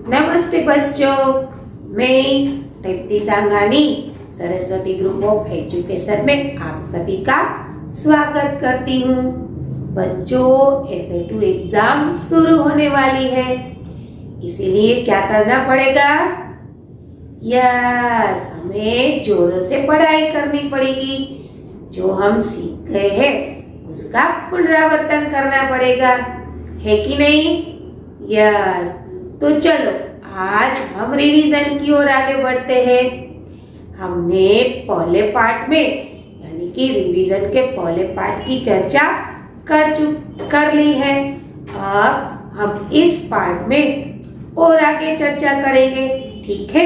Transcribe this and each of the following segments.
नमस्ते बच्चों, मैं Tripti Sangani Saraswati group of education में आप सभी का स्वागत करती हूँ। बच्चों, FA2 एग्जाम शुरू होने वाली है, इसीलिए क्या करना पड़ेगा? यस, हमें जोरों से पढ़ाई करनी पड़ेगी। जो हम सीख गए हैं उसका पुनरावर्तन करना पड़ेगा, है कि नहीं? यस, तो चलो आज हम रिवीजन की ओर आगे बढ़ते हैं। हमने पहले पार्ट में यानी कि रिवीजन के पहले पार्ट की चर्चा कर ली है। अब हम इस पार्ट में और आगे चर्चा करेंगे, ठीक है?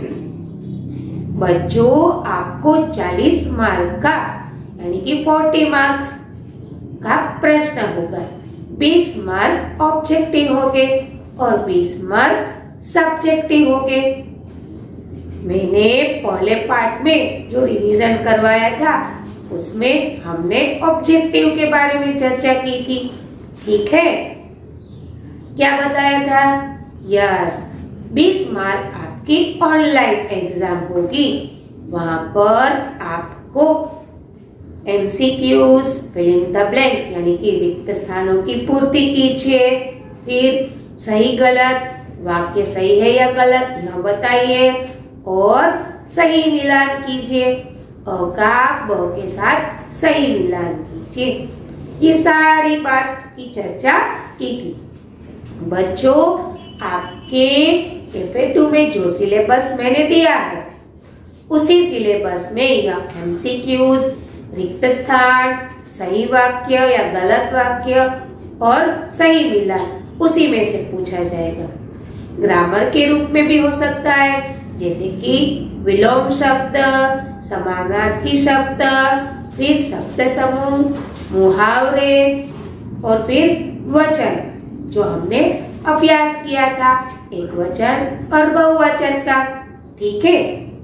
बच्चों, आपको 40 मार्क का यानी कि 40 मार्क्स का प्रश्न होगा। 20 मार्क ऑब्जेक्टिव होंगे और 20 मार्क सब्जेक्टिव होंगे। मैंने पहले पार्ट में जो रिवीजन करवाया था उसमें हमने ऑब्जेक्टिव के बारे में चर्चा की थी, ठीक है? क्या बताया था? यस, 20 मार्क आपकी ऑनलाइन एग्जाम होगी। वहां पर आपको MCQs, फिलिंग द ब्लैंक्स यानी कि रिक्त स्थानों की पूर्ति कीजिए। फिर सही गलत, वाक्य सही है या गलत यह बताइए और सही मिलान कीजिए। अ का ब के साथ सही मिलान कीजिए। ये सारी बात की चर्चा की थी। बच्चों, आपके FA2 में जो सिलेबस मैंने दिया है उसी सिलेबस में यह MCQs, रिक्त स्थान, सही वाक्य या गलत वाक्य और सही मिलान उसी में से पूछा जाएगा। ग्रामर के रूप में भी हो सकता है, जैसे कि विलोम शब्द, समानार्थी शब्द, फिर शब्द समूह, मुहावरे और फिर वचन जो हमने अभ्यास किया था, एक वचन और बहुवचन का, ठीक है?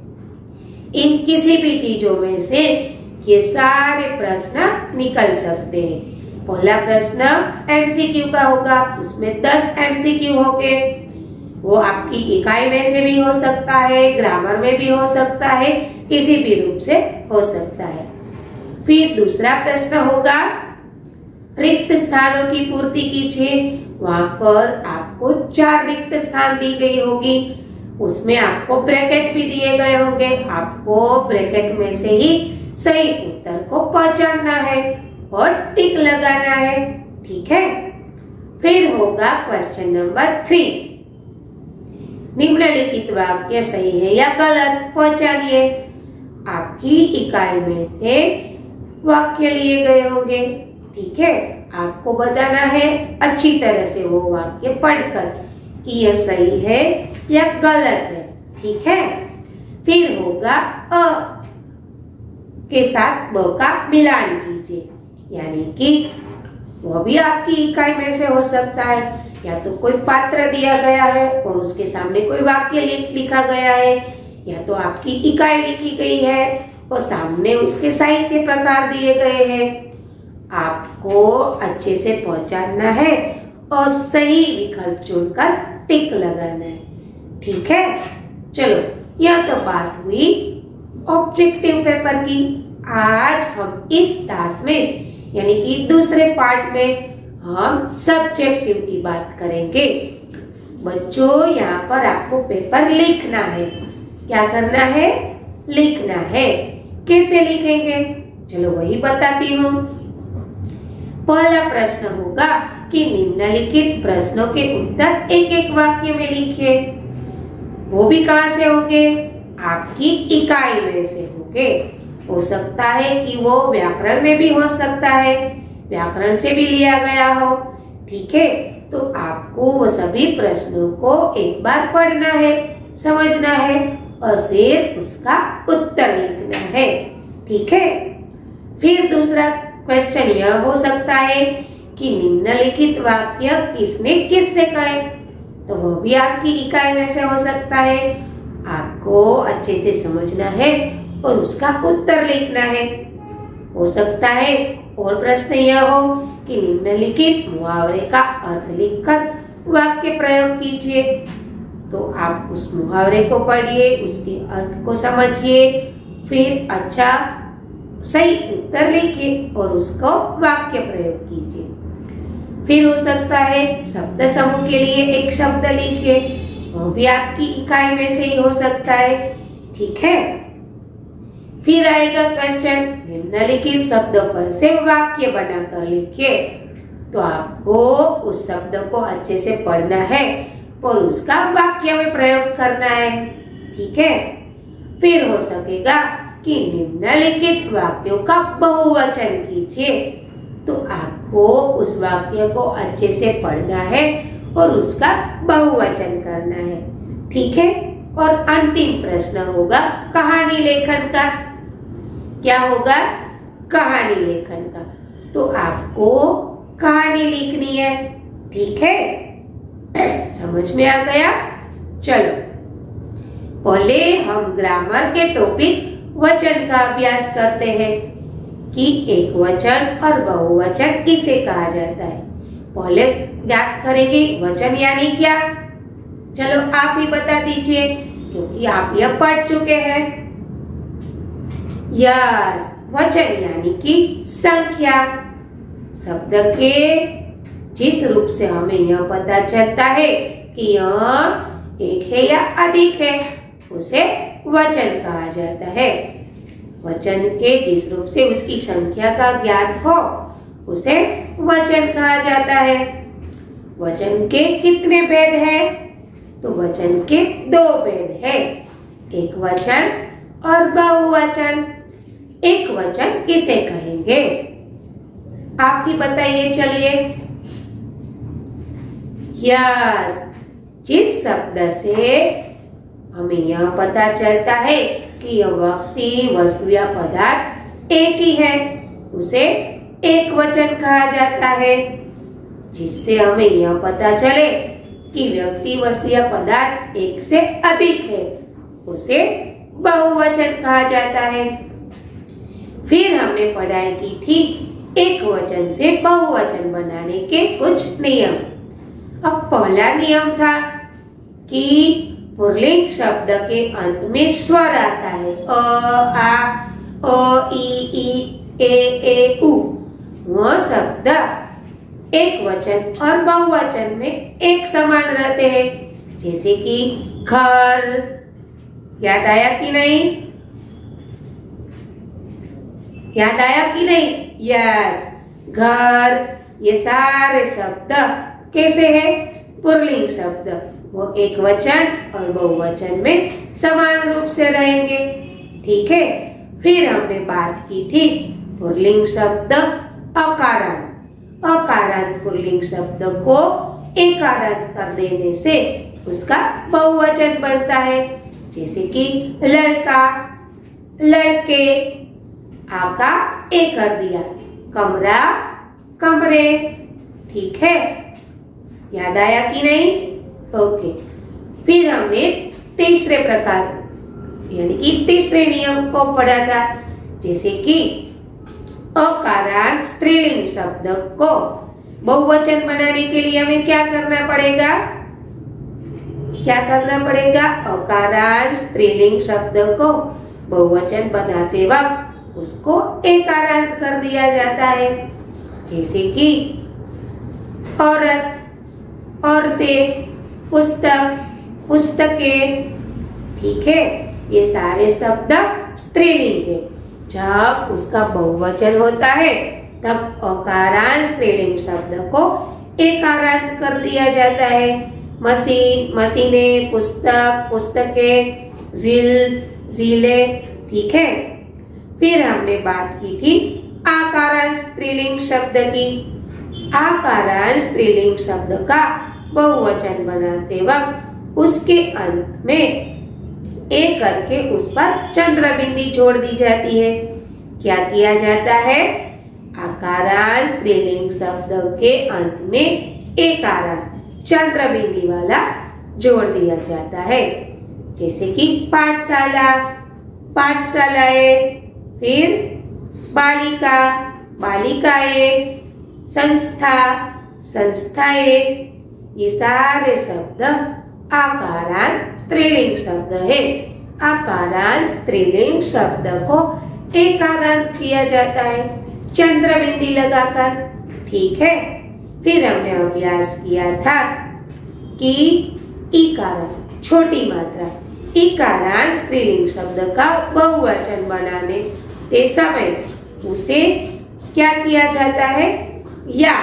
इन किसी भी चीजों में से ये सारे प्रश्न निकल सकते हैं। पहला प्रश्न MCQ का होगा, उसमें 10 MCQ होंगे। वो आपकी इकाई में से भी हो सकता है, ग्रामर में भी हो सकता है, किसी भी रूप से हो सकता है। फिर दूसरा प्रश्न होगा रिक्त स्थानों की पूर्ति कीजिए। वहां पर आपको 4 रिक्त स्थान दी गई होगी, उसमें आपको ब्रैकेट भी दिए गए होंगे। आपको ब्रैकेट में से ही सही उत्तर को पहचानना है और टिक लगाना है, ठीक है? फिर होगा क्वेश्चन नंबर 3। निम्नलिखित वाक्य सही है या गलत पहचानिए। आपकी इकाई में से वाक्य लिए गए होंगे, ठीक है? आपको बताना है अच्छी तरह से वो वाक्य पढ़कर कि यह सही है या गलत है, ठीक है? फिर होगा अ के साथ ब का मिलान कीजिए, यानी कि वह भी आपकी इकाई में से हो सकता है। या तो कोई पात्र दिया गया है और उसके सामने कोई वाक्य लिखा गया है, या तो आपकी इकाई लिखी गई है और सामने उसके साहित्य प्रकार दिए गए हैं। आपको अच्छे से पहचानना है और सही विकल्प चुनकर टिक लगाना है, ठीक है? चलो, यह तो बात हुई ऑब्जेक्टिव पेपर की। आज हम इस क्लास में यानी कि दूसरे पार्ट में हम सब्जेक्टिव की बात करेंगे। बच्चों, यहाँ पर आपको पेपर लिखना है। क्या करना है? लिखना है। कैसे लिखेंगे? चलो वही बताती हूँ। पहला प्रश्न होगा कि निम्नलिखित प्रश्नों के उत्तर एक एक वाक्य में लिखिए। वो भी कहाँ से होंगे? आपकी इकाई में से होंगे। हो सकता है कि वो व्याकरण में भी हो सकता है, व्याकरण से भी लिया गया हो, ठीक है? तो आपको वो सभी प्रश्नों को एक बार पढ़ना है, समझना है और फिर उसका उत्तर लिखना है, ठीक है? फिर दूसरा क्वेश्चन यह हो सकता है कि निम्नलिखित वाक्य किसने किससे कहे, तो वो भी आपकी इकाई में से हो सकता है। आपको अच्छे से समझना है और उसका उत्तर लिखना है। हो सकता है और प्रश्न यह हो कि निम्नलिखित मुहावरे का अर्थ लिखकर वाक्य प्रयोग कीजिए। तो आप उस मुहावरे को पढ़िए, उसके अर्थ को समझिए, फिर अच्छा सही उत्तर लिखिए और उसको वाक्य प्रयोग कीजिए। फिर हो सकता है शब्द समूह के लिए एक शब्द लिखिए, वो भी आपकी इकाई में से ही हो सकता है। ठीक है। फिर आएगा क्वेश्चन, निम्नलिखित शब्दों पर से वाक्य बनाकर लिखिए। तो आपको उस शब्द को अच्छे से पढ़ना है और उसका वाक्य में प्रयोग करना है। ठीक है। फिर हो सकेगा कि निम्नलिखित वाक्यों का बहुवचन कीजिए। तो आपको उस वाक्य को अच्छे से पढ़ना है और उसका बहुवचन करना है। ठीक है। और अंतिम प्रश्न होगा कहानी लेखन का। क्या होगा? कहानी लेखन का। तो आपको कहानी लिखनी है। ठीक है। समझ में आ गया? चलो पहले हम ग्रामर के टॉपिक वचन का अभ्यास करते हैं कि एक वचन और बहुवचन किसे कहा जाता है। पहले याद करेंगे वचन यानी क्या। चलो आप ही बता दीजिए क्योंकि आप यह पढ़ चुके हैं। यस, वचन यानी कि संख्या। शब्द के जिस रूप से हमें यह पता चलता है कि यह एक है या अधिक है उसे वचन कहा जाता है। वचन के जिस रूप से उसकी संख्या का ज्ञात हो उसे वचन कहा जाता है। वचन के कितने भेद हैं? तो वचन के दो भेद हैं, एक वचन और बहुवचन। एक वचन किसे कहेंगे? आप ही बताइए। चलिए। यस, जिस शब्द से हमें यह पता चलता है कि यह व्यक्ति, वस्तु या पदार्थ एक ही है उसे एक वचन कहा जाता है। जिससे हमें यह पता चले कि व्यक्ति, वस्तु या पदार्थ एक से अधिक है उसे बहुवचन कहा जाता है। फिर हमने पढ़ाई की थी एक वचन से बहुवचन बनाने के कुछ नियम। अब पहला नियम था कि पुल्लिंग शब्द के अंत में स्वर आता है। अ, आ, ओ, ई, ए, उ। वह शब्द एक वचन और बहुवचन में एक समान रहते हैं। जैसे कि घर। याद आया कि नहीं? याद आया कि नहीं? यस, घर। ये सारे शब्द कैसे हैं? पुल्लिंग शब्द। वो एक वचन और बहुवचन में समान रूप से रहेंगे। ठीक है। फिर हमने बात की थी पुल्लिंग शब्द अकारांत। अकारांत पुल्लिंग शब्द को एकारांत कर देने से उसका बहुवचन बनता है। जैसे कि लड़का, लड़के। आका एक कर दिया, कमरा, कमरे। ठीक है। याद आया कि नहीं? ओके। फिर हमने तीसरे प्रकार यानी कि तीसरे नियम को पढ़ा था। जैसे कि अकारांत स्त्रीलिंग शब्द को बहुवचन बनाने के लिए हमें क्या करना पड़ेगा? क्या करना पड़ेगा? अकारांत स्त्रीलिंग शब्द को बहुवचन बनाते वक्त उसको एकारांत कर दिया जाता है। जैसे कि औरत, औरतें, पुस्तक, पुस्तकें। ठीक है। ये सारे शब्द स्त्रीलिंग है। जब उसका बहुवचन होता है तब अकारांत स्त्रीलिंग शब्द को एकारांत कर दिया जाता है। मशीन, मशीनें, पुस्तक, पुस्तकें, झील, झीलें। ठीक है। फिर हमने बात की थी आकारांत स्त्रीलिंग शब्द की। आकारांत स्त्रीलिंग शब्द का बहुवचन बनाते वक्त उसके अंत में एक करके उस पर चंद्र बिंदी जोड़ दी जाती है। क्या किया जाता है? आकारांत स्त्रीलिंग शब्द के अंत में एकारांत चंद्र बिंदी वाला जोड़ दिया जाता है। जैसे कि पाठशाला, पाठशालाएं। फिर बालिका, बालिकाएं। संस्था, संस्थाएं। ये सारे शब्द आकारांत स्त्रीलिंग शब्द है। आकारांत स्त्रीलिंग शब्द को एकारांत किया जाता है चंद्र बिंदी लगाकर। ठीक है। फिर हमने अभ्यास किया था कि इकारांत छोटी मात्रा इकारांत स्त्रीलिंग शब्द का बहुवचन बनाने के समय उसे क्या किया जाता है, या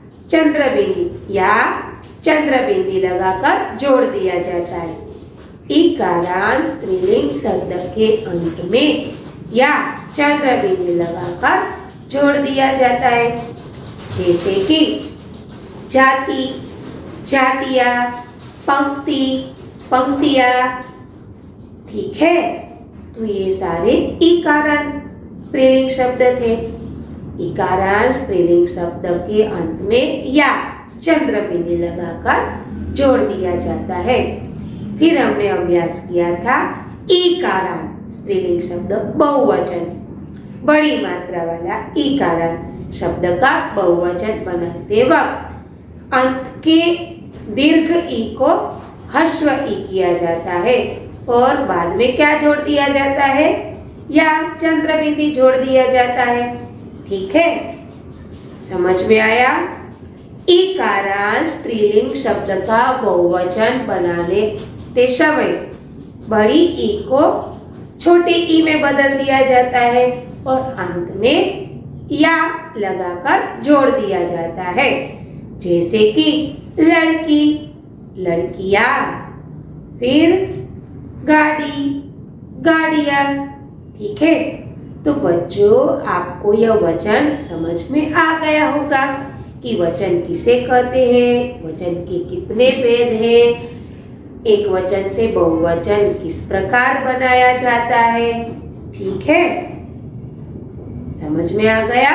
चंद्र बिंदी लगाकर जोड़ दिया जाता है। इकारांत स्त्रीलिंग शब्द के अंत में या चंद्र बिंदी लगाकर जोड़ दिया जाता है, जैसे कि जाति, जातिया, पंक्ति, पंक्तियां। ठीक है। तो ये सारे इकारांत स्त्रीलिंग शब्द थे। इकारांत स्त्रीलिंग शब्द के अंत में या चंद्र बिंदी लगाकर जोड़ दिया जाता है। फिर हमने अभ्यास किया था इकारांत स्त्रीलिंग शब्द बहुवचन, बड़ी मात्रा वाला इकारांत शब्द का बहुवचन बनाते वक्त अंत के दीर्घ ई को ह्रस्व ई किया जाता है और बाद में क्या जोड़ दिया जाता है, या चंद्र बिंदी जोड़ दिया जाता है। ठीक है। समझ में आया। इकारांत स्त्रीलिंग शब्द का बहुवचन बनाने ते समय बड़ी ई को छोटी ई में बदल दिया जाता है और अंत में या लगाकर जोड़ दिया जाता है, जैसे कि लड़की, लड़कियां, फिर गाड़ी, गाड़ियां। ठीक है। तो बच्चों, आपको यह वचन समझ में आ गया होगा कि वचन किसे कहते हैं, वचन के कितने भेद हैं, एक वचन से बहुवचन किस प्रकार बनाया जाता है। ठीक है। समझ में आ गया।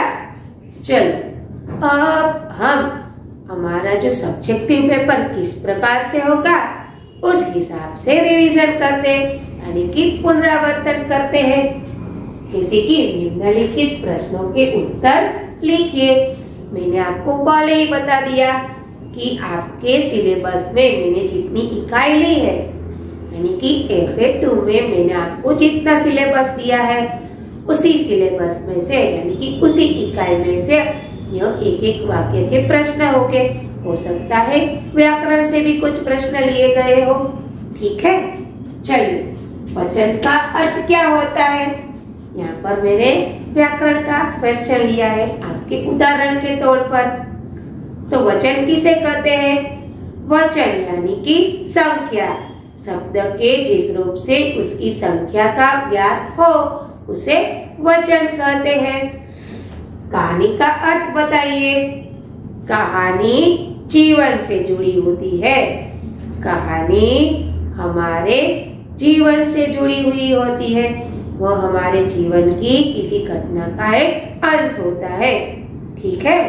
चलो अब हम हमारा जो सब्जेक्टिव पेपर किस प्रकार से होगा उस हिसाब से रिवीजन करते यानी कि पुनरावर्तन करते हैं। जैसे कि निम्नलिखित प्रश्नों के उत्तर लिखिए। मैंने आपको पहले ही बता दिया कि आपके सिलेबस में मैंने जितनी इकाई ली है, यानी कि FA2 में मैंने आपको जितना सिलेबस दिया है उसी सिलेबस में से यानी कि उसी इकाई में से यह एक एक वाक्य के प्रश्न होंगे। हो सकता है व्याकरण से भी कुछ प्रश्न लिए गए हो। ठीक है। चलिए, वचन का अर्थ क्या होता है, यहाँ पर मैंने व्याकरण का क्वेश्चन लिया है आपके उदाहरण के तौर पर। तो वचन किसे कहते हैं, वचन यानी कि संख्या, शब्द के जिस रूप से उसकी संख्या का ज्ञात हो उसे वचन कहते हैं। कहानी का अर्थ बताइए। कहानी जीवन से जुड़ी होती है। कहानी हमारे जीवन से जुड़ी हुई होती है। वह हमारे जीवन की किसी घटना का एक अंश होता है। ठीक है।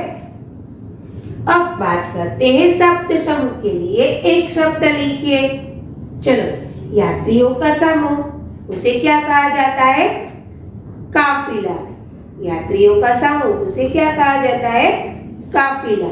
अब बात करते हैं शब्द समूह के लिए। एक शब्द लिखिए। चलो, यात्रियों का समूह उसे क्या कहा जाता है, काफिला। यात्रियों का समूह उसे क्या कहा जाता है, काफिला।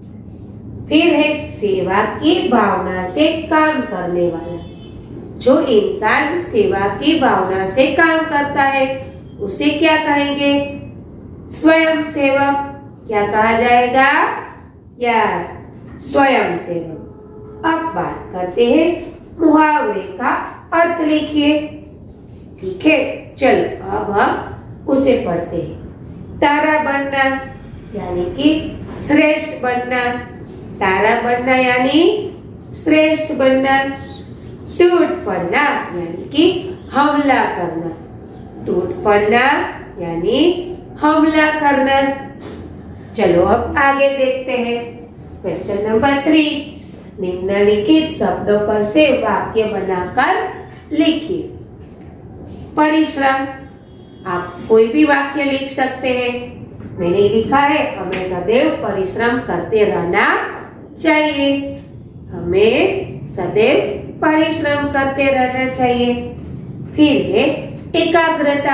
फिर है सेवा की भावना से काम करने वाला। जो इंसान सेवा की भावना से काम करता है उसे क्या कहेंगे, स्वयं सेवक। क्या कहा जाएगा, यस, स्वयं सेवक। अब बात करते हैं मुहावरे का अर्थ लिखिए। ठीक है। चलो अब हम उसे पढ़ते हैं। तारा बनना यानी कि श्रेष्ठ बनना। तारा बनना यानी श्रेष्ठ बनना। टूट पड़ना यानी कि हमला करना। टूट पड़ना यानी हमला करना। चलो अब आगे देखते हैं। क्वेश्चन नंबर 3, निम्नलिखित शब्दों पर से वाक्य बनाकर लिखिए। परिश्रम, आप कोई भी वाक्य लिख सकते हैं। मैंने लिखा है, हमें सदैव परिश्रम करते रहना चाहिए। हमें सदैव परिश्रम करते रहना चाहिए। फिर है एकाग्रता,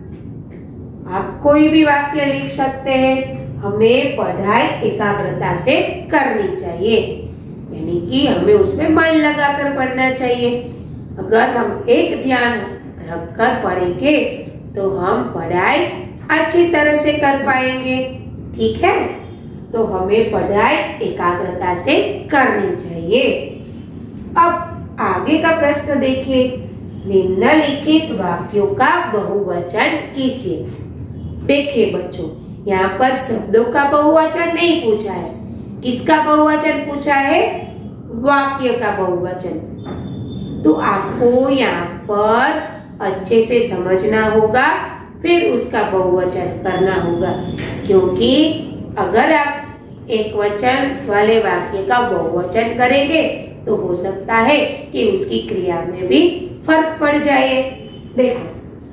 आप कोई भी वाक्य लिख सकते हैं। हमें पढ़ाई एकाग्रता से करनी चाहिए, यानी कि हमें उसमें मन लगाकर पढ़ना चाहिए। अगर हम एक ध्यान रखकर पढ़ेंगे तो हम पढ़ाई अच्छी तरह से कर पाएंगे। ठीक है, तो हमें पढ़ाई एकाग्रता से करनी चाहिए। अब आगे का प्रश्न देखिए, निम्नलिखित वाक्यों का बहुवचन कीजिए। देखिए बच्चों, यहाँ पर शब्दों का बहुवचन नहीं पूछा है, किसका बहुवचन पूछा है? वाक्य का बहुवचन। तो आपको यहाँ पर अच्छे से समझना होगा, फिर उसका बहुवचन करना होगा, क्योंकि अगर आप एक वचन वाले वाक्य का बहुवचन करेंगे तो हो सकता है कि उसकी क्रिया में भी फर्क पड़ जाए। देखो,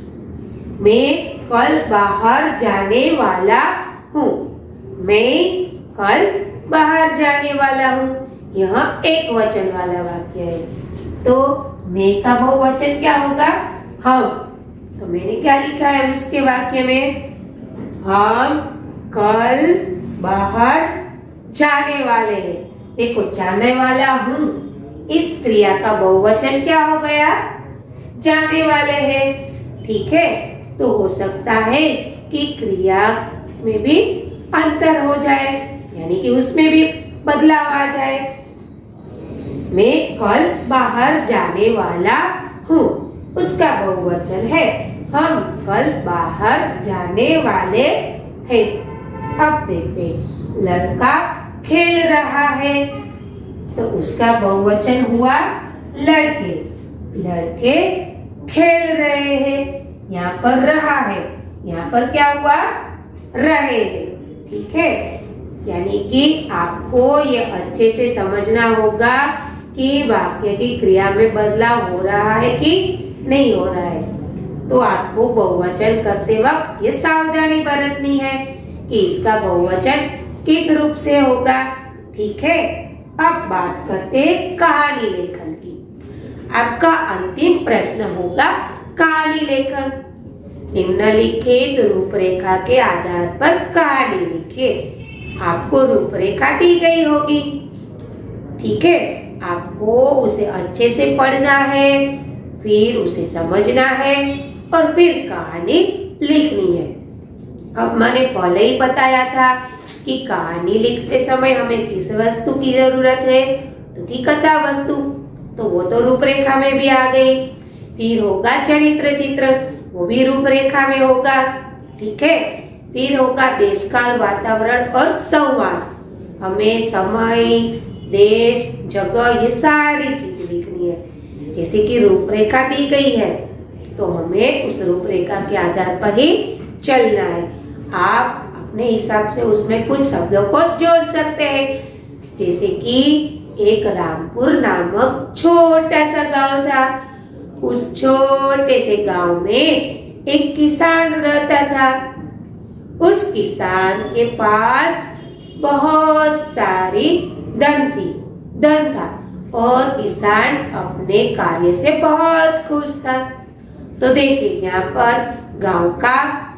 मैं कल बाहर जाने वाला हूँ। मैं कल बाहर जाने वाला हूँ, यह एक वचन वाला वाक्य है। तो मैं का बहुवचन क्या होगा? हम। तो मैंने क्या लिखा है उसके वाक्य में? हम कल बाहर जाने वाले हैं। देखो, जाने वाला हूँ, इस क्रिया का बहुवचन क्या हो गया? जाने वाले हैं। ठीक है, तो हो सकता है कि क्रिया में भी अंतर हो जाए, यानी कि उसमें भी बदलाव आ जाए। मैं कल बाहर जाने वाला हूँ, उसका बहुवचन है हम कल बाहर जाने वाले हैं। अब देखते, लड़का खेल रहा है, तो उसका बहुवचन हुआ लड़के। लड़के खेल रहे हैं, यहाँ पर रहा है, यहाँ पर क्या हुआ? रहे हैं। ठीक है, यानी कि आपको ये अच्छे से समझना होगा कि वाक्य की क्रिया में बदलाव हो रहा है कि नहीं हो रहा है। तो आपको बहुवचन करते वक्त ये सावधानी बरतनी है कि इसका बहुवचन किस रूप से होगा। ठीक है, अब बात करते हैं कहानी लेखन की। आपका अंतिम प्रश्न होगा कहानी लेखन। निम्नलिखित रूपरेखा के आधार पर कहानी लिखिए। आपको रूपरेखा दी गई होगी। ठीक है, आपको उसे अच्छे से पढ़ना है, फिर उसे समझना है और फिर कहानी लिखनी है। अब मैंने पहले ही बताया था कि कहानी लिखते समय हमें किस वस्तु की जरूरत है, तो की कथा वस्तु, तो वो तो रूपरेखा में भी आ गई। फिर होगा चरित्र चित्र, वो भी रूपरेखा में होगा। ठीक है, फिर होगा देश काल वातावरण और संवाद। हमें समय, देश, जगह, ये सारी चीज लिखनी है। जैसे कि रूपरेखा दी गई है तो हमें उस रूपरेखा के आधार पर ही चलना है। आप अपने हिसाब से उसमें कुछ शब्दों को जोड़ सकते हैं, जैसे कि एक रामपुर नामक छोटा सा गांव था। उस छोटे से गांव में एक किसान रहता था। उस किसान के पास बहुत सारी धन था और किसान अपने कार्य से बहुत खुश था। तो देखिए, यहाँ पर गांव का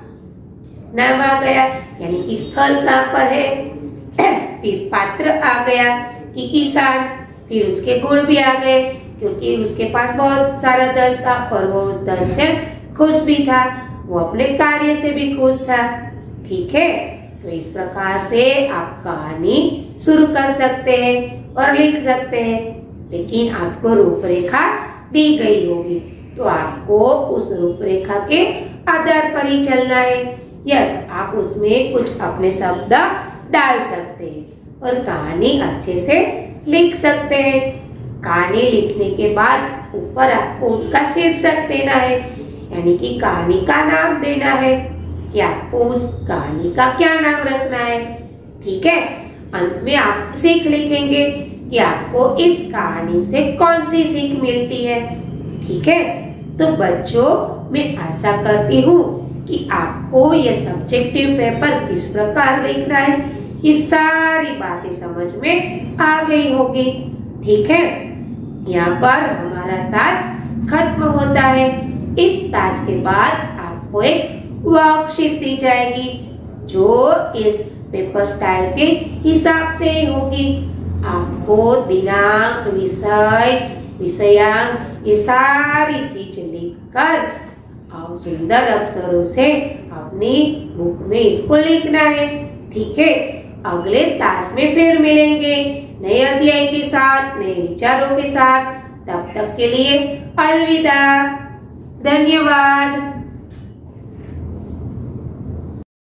नाम आ गया, यानी कि स्थल कहाँ पर है। फिर पात्र आ गया कि किसान, फिर उसके गुण भी आ गए क्योंकि उसके पास बहुत सारा धन था और वो उस धन से खुश भी था, वो अपने कार्य से भी खुश था। ठीक है, तो इस प्रकार से आप कहानी शुरू कर सकते हैं और लिख सकते हैं, लेकिन आपको रूपरेखा दी गई होगी तो आपको उस रूपरेखा के आधार पर ही चलना है। यस, आप उसमें कुछ अपने शब्द डाल सकते हैं और कहानी अच्छे से लिख सकते हैं। कहानी लिखने के बाद ऊपर आपको उसका शीर्षक देना है, यानी कि कहानी का नाम देना है कि आपको उस कहानी का क्या नाम रखना है। ठीक है, अंत में आप सीख लिखेंगे कि आपको इस कहानी से कौन सी सीख मिलती है। ठीक है, तो बच्चों, मैं आशा करती हूँ कि आपको यह सब्जेक्टिव पेपर किस प्रकार लिखना है, ये सारी बातें समझ में आ गई होगी। ठीक है, यहाँ पर हमारा टास्क खत्म होता है। इस टास्क के बाद आपको एक वर्कशीट दी जाएगी जो इस पेपर स्टाइल के हिसाब से होगी। आपको दिनांक, विषय, विषयांक ये सारी चीज लिखकर और सुंदर अक्षरों से अपनी बुक में इसको लिखना है। ठीक है, अगले तास में फिर मिलेंगे नए अध्याय के साथ, नए विचारों के साथ। तब तक के लिए अलविदा। धन्यवाद।